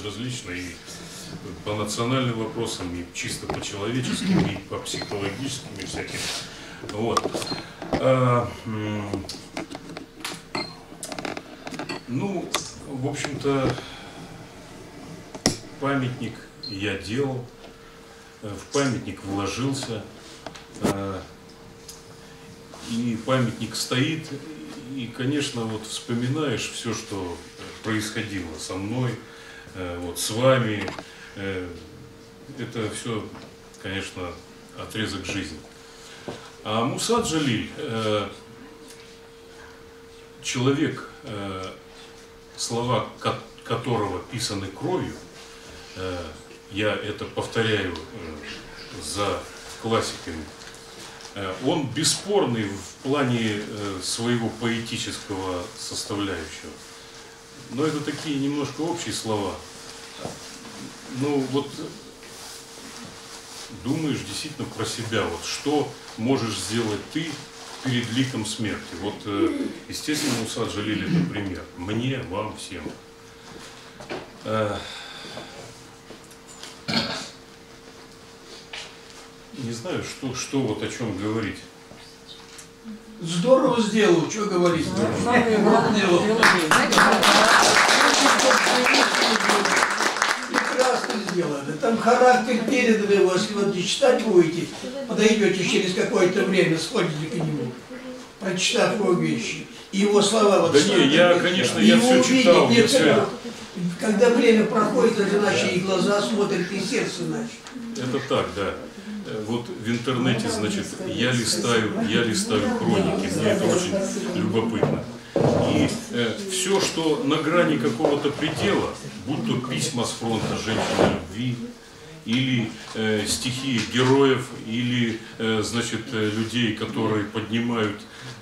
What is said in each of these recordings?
безразлично и по национальным вопросам, и чисто по человеческим, и по психологическим, и всяким. Вот. Ну, в общем-то, памятник я делал, в памятник вложился, и памятник стоит, и, конечно, вот вспоминаешь все, что происходило со мной, вот с вами, это все, конечно, отрезок жизни. А Муса Джалиль, человек, слова которого писаны кровью, я это повторяю за классиками, он бесспорный в плане своего поэтического составляющего. Но это такие немножко общие слова. Ну вот думаешь действительно про себя, вот что можешь сделать ты перед ликом смерти. Вот, естественно, Муса Джалиль это пример. Мне, вам, всем. Не знаю, что вот о чем говорить. Здорово сделал, что говорить. Прекрасно сделано. Там характер передан его, если вы читать будете, подойдете через какое-то время, сходите к нему, прочитав его вещи. И его слова вот. Да не, я, конечно, я все читал. Когда время проходит, даже иначе и глаза смотрят, и сердце иначе. Это так, да. Вот в интернете, значит, я листаю хроники, мне это очень любопытно. И все, что на грани какого-то предела, будь то письма с фронта «Женщина любви», или стихи героев, или, значит, людей, которые поднимают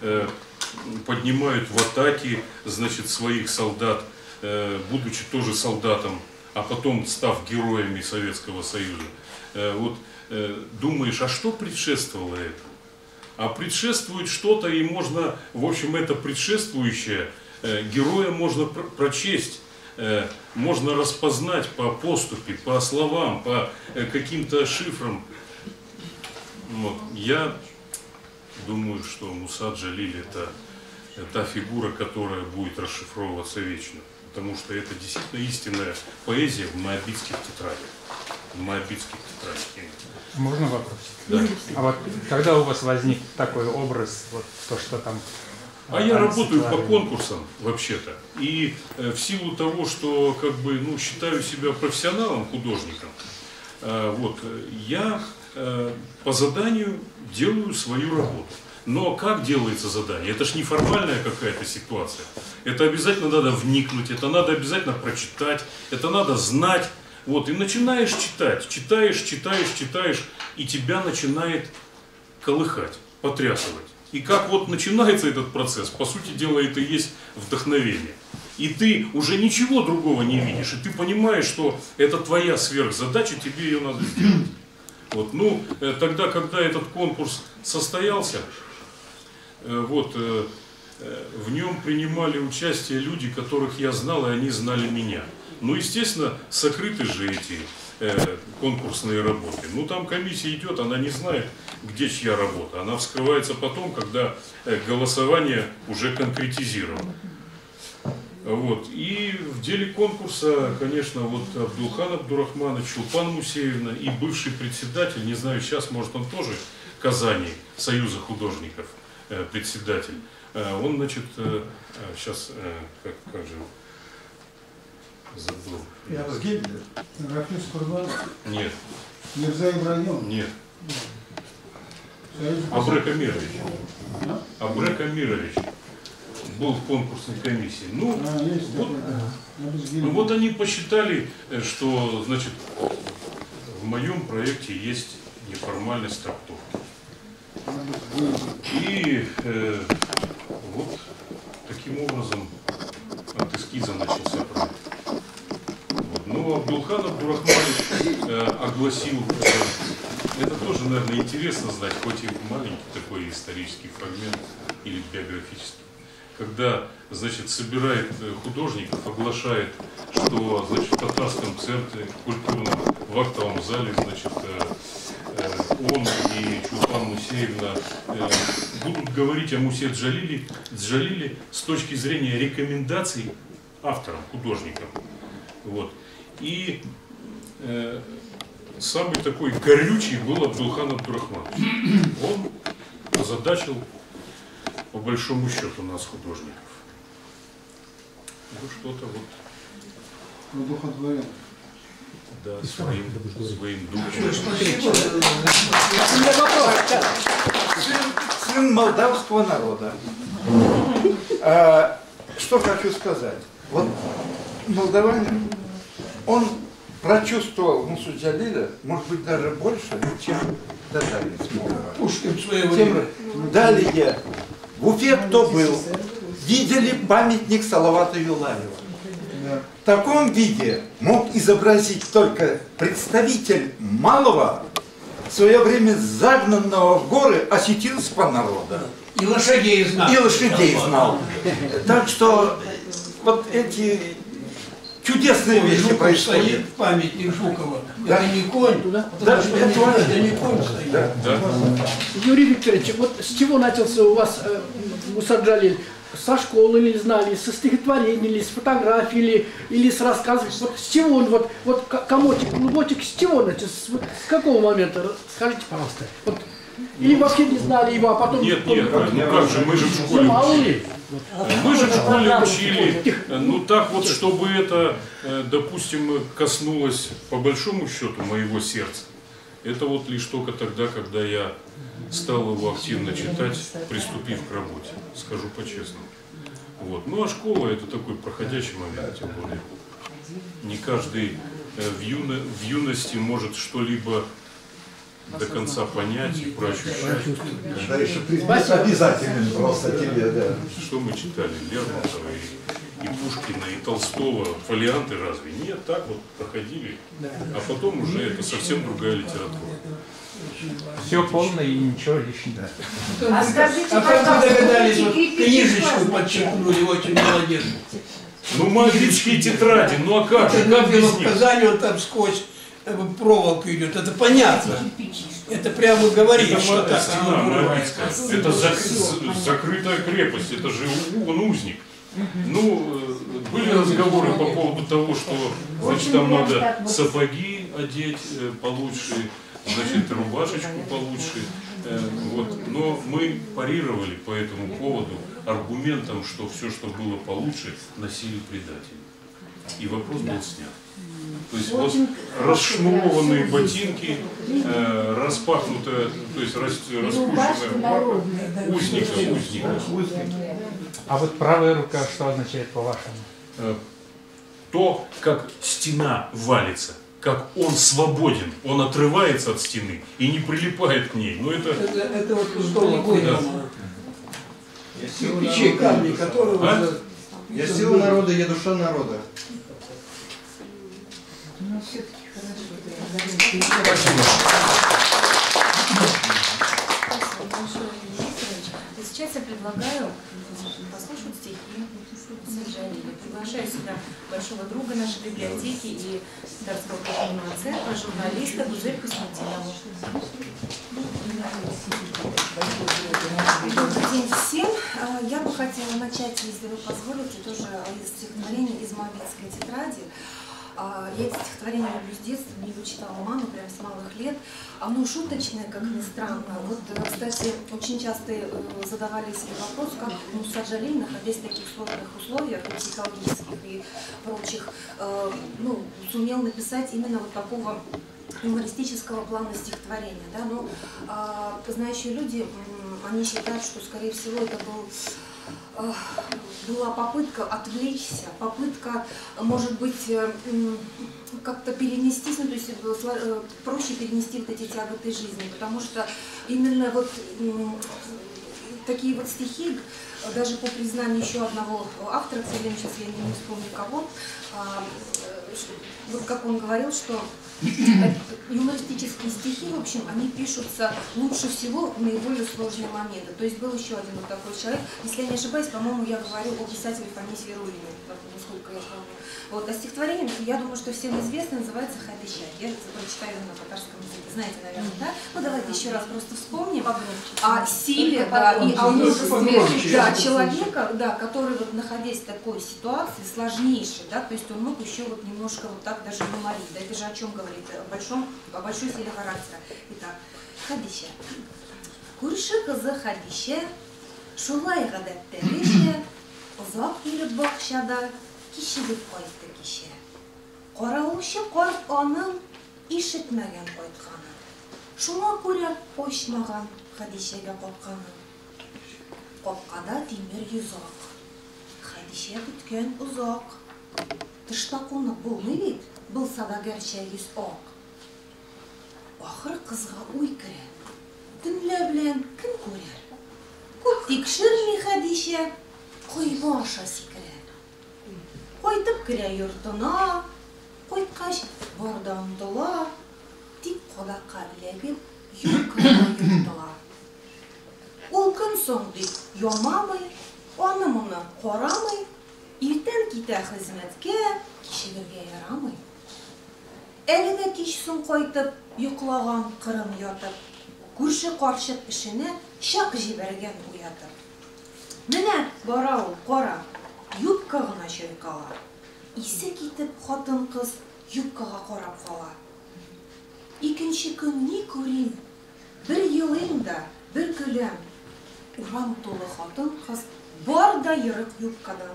в атаке, значит, своих солдат, будучи тоже солдатом, а потом став героями Советского Союза. Вот думаешь, а что предшествовало этому? А предшествует что-то, и можно, в общем, это предшествующее героя можно прочесть, можно распознать по поступе, по словам, по каким-то шифрам. Вот. Я думаю, что Муса Джалиль это та фигура, которая будет расшифровываться вечно. Потому что это действительно истинная поэзия в моабитских тетрадях. В моабитских тетрадях. Можно вопрос? Да. А вот когда у вас возник такой образ, вот то, что там... А я работаю по конкурсам, вообще-то. И в силу того, что как бы, ну, считаю себя профессионалом, художником, вот, я по заданию делаю свою работу. Но как делается задание? Это ж не формальная какая-то ситуация. Это обязательно надо вникнуть, это надо обязательно прочитать, это надо знать. Вот, и начинаешь читать, читаешь, и тебя начинает колыхать, потрясывать. И как вот начинается этот процесс, по сути дела, это и есть вдохновение. И ты уже ничего другого не видишь, и ты понимаешь, что это твоя сверхзадача, тебе ее надо сделать. Вот, ну, тогда, когда этот конкурс состоялся, вот, в нем принимали участие люди, которых я знал, и они знали меня. Ну, естественно, сокрыты же эти конкурсные работы. Ну, там комиссия идет, она не знает, где чья работа. Она вскрывается потом, когда голосование уже конкретизировано. Вот. И в деле конкурса, конечно, вот Абдулхан Абдурахманович, Чулпан Мусеевна и бывший председатель, не знаю, сейчас, может, он тоже Казани, Союза художников, председатель. Он, значит, сейчас, как же... Забыл. Рафис Курбан? Нет. Мирза Ибрагимов? Нет. Абрек Амирович. Абрек Амирович был в конкурсной комиссии. Ну, вот они посчитали, что, значит, в моем проекте есть неформальность трактовки. И вот таким образом от эскиза начался проект. Ну, Абдулхан Абдурахманович огласил, это тоже, наверное, интересно знать, хоть и маленький такой исторический фрагмент или биографический. когда, значит, собирает художников, оглашает, что, значит, в татарском центре культурном, в актовом зале, значит, он и Чулпан Мусеевна будут говорить о Мусе Джалиле с точки зрения рекомендаций авторам, художникам. Вот. И самый такой горючий был Абдулхан Абдурахманович. Он озадачил, по большому счету, нас, художников. Ну, что-то вот... Ну, духотворен. Да, своим духом. Спасибо. У меня вопрос. Сын молдавского народа. Что хочу сказать. Вот молдаванин, он прочувствовал Мусу Джалиля, может быть, даже больше, чем татарин. Пушкин в свое время. Далее, в Уфе кто был? Видели памятник Салавата Юлаева. В таком виде мог изобразить только представитель малого, в свое время загнанного в горы осетинского народа. И лошадей знал. И лошадей знал. Так что вот эти чудесные вещи Жуков происходят. стоит, памятник Жукова. Да. Это не конь. Да, Это не конь стоит. Да. Юрий Викторович, вот с чего начался у вас Муса Джалиль? Со школы ли знали, со стихотворений, или с фотографий, или с рассказов? Вот с чего он, вот комотик, клубочек, с чего начался? Вот с какого момента? Скажите, пожалуйста. Вот, или вообще не знали его, а потом... Нет, ну как же, мы же в школе Мало учили. ли? Мы же в школе учили. Ну так вот, чтобы это, допустим, коснулось, по большому счету, моего сердца. Это вот лишь только тогда, когда я стал его активно читать, приступив к работе, скажу по-честному. Вот. Ну а школа это такой проходящий момент, тем более. Не каждый в юности может что-либо до конца понять и проощущать. Да, еще предмет обязателен просто тебе, да. Что мы читали? Лермонтова и Пушкина, и Толстого, фолианты разве? Нет, так вот проходили. А потом уже это совсем другая литература. Все полно и ничего лишнего. А как вы догадались, вот книжечку подчеркнули, очень молодец. Ну, магические тетради, ну а как же, Это как без в них? Казани, он там сквозь проволоку идет, это понятно. Это прямо говорит, Это что так. стена Моавицкая, это закрытая крепость, это же он узник. Ну, были разговоры по поводу того, что, значит, там надо сапоги одеть получше, значит, рубашечку получше. Вот. Но мы парировали по этому поводу аргументом, что все, что было получше, носили предатели. И вопрос был снят. То есть вот расшнурованные ботинки, распахнутая, то есть распущенная узника. А вот правая рука что означает по-вашему? То, как стена валится, как он свободен, он отрывается от стены и не прилипает к ней. Но Это вот из дома выдумано. Кирпичи, камни, которые... уже- Я сила народа, я душа народа. Сейчас я предлагаю послушать стихи Мусы Джалиля. Приглашаю сюда большого друга нашей библиотеки и Татарского культурного центра, журналиста Гузель Кусматинову. Добрый день всем. Я бы хотела начать, если вы позволите, тоже из стихотворения из Моавицкой тетради. Я эти стихотворения люблю с детства, не его читала мама прямо с малых лет. Оно шуточное, как ни странно. Вот, кстати, очень часто задавали себе вопрос, как Муса Джалиль, находясь в таких сложных условиях, и психологических и прочих, сумел написать именно вот такого юмористического плана стихотворения. Да? Но знающие люди, они считают, что, скорее всего, это была попытка отвлечься, попытка, может быть, как-то перенестись, то есть проще перенести вот эти тяготы жизни, потому что именно вот такие вот стихи, даже по признанию еще одного автора, к сожалению, сейчас я не вспомню кого, вот как он говорил, что юмористические стихи, в общем, они пишутся лучше всего в наиболее сложные моменты. То есть был еще один вот такой человек, если я не ошибаюсь, по-моему, я говорю о писателе Фанисе Рулине, насколько я помню. Вот, а стихотворение, я думаю, что всем известно, называется «Хадиша». Я прочитаю на татарском языке, знаете, наверное, да? Ну, давайте еще раз просто вспомним о силе, да, и о мужестве, да, человека, да, который, вот, находясь в такой ситуации, сложнейшей, да, то есть он мог еще вот немножко вот так даже юморить, да, это же о чем говорит, о большой силе характера. Итак, Хадиша. Күрше кызы Хадиша, шулай гадәттәгечә, озак йөреп бакчада, кичегеп кайтты кичә. Караучы карт аның ишетмәгән кайтканын. Шуңа күрә ачмаган Хадишәгә капканын. Капкада тимер йозак. Хадиша көткән озак. Тышта кунып булмый бит, булса да гәрчә йөз ак. Ахыр кызга уй керә. Төнлә белән кем күрер? Күп тикшерми Хадиша, койма аша сикерә. Кайтып керә йортына, кайткач барда омтыла, тик кадакка эләгеп, юккага йортыла. Ул көн соң дип ямамый, аны-моны карамый, иртән китә хезмәткә, кичегергә ярамый. Әлегә кич соң кайтып, йоклаган кырын ятып, күрше карчык эшенә чак җибәргән уятып. Менә бара ул кара, юбка гына чайкала. Исе китеп хатын-кыз юбкага карап кала. Икенче көн ни күрим? Бер елыйм да, бер көләм. Урам тулы хатын-кыз бар да йөрек юбкадан.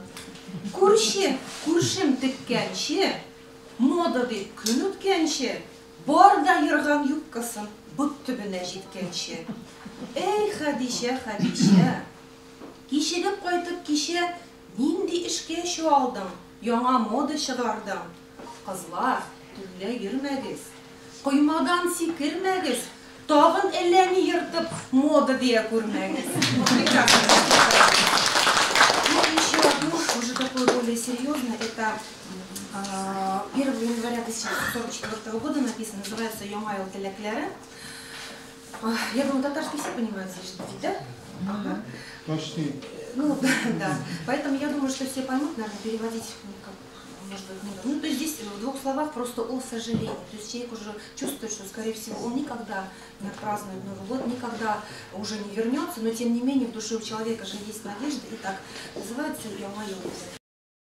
Күршем теккәнче, мода дип көн үткәнче, бар да йөргән юбкасын бот төбенә җиткәнче. Эй, Хадиша, Хадиша, кичегеп кайтып кичә нинди эшкә чуалдың, яңа мода чыгардың. Кызлар, төнлә йөрмәгез, коймадан сикермәгез, тагын әллә ни йыртып мода дия күрмәгез. Ну, еще одно, уже такое более серьезное, это 1 января 1944 года написано, называется «Йомайл телекляры». Я думаю, татарский все понимают здесь, да? Ага. Почти. Ну, да. Поэтому я думаю, что все поймут, наверное, переводить, может быть, не нужно. Ну, то есть здесь в 2 словах просто о сожалении. То есть человек уже чувствует, что, скорее всего, он никогда не отпразднует Новый год, никогда уже не вернется, но, тем не менее, в душе у человека же есть надежда. Итак, называется «Йомайл».